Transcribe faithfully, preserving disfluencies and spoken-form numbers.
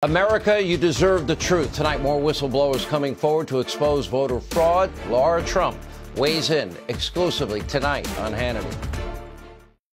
America, you deserve the truth. Tonight, more whistleblowers coming forward to expose voter fraud. Lara weighs in exclusively tonight on Hannity.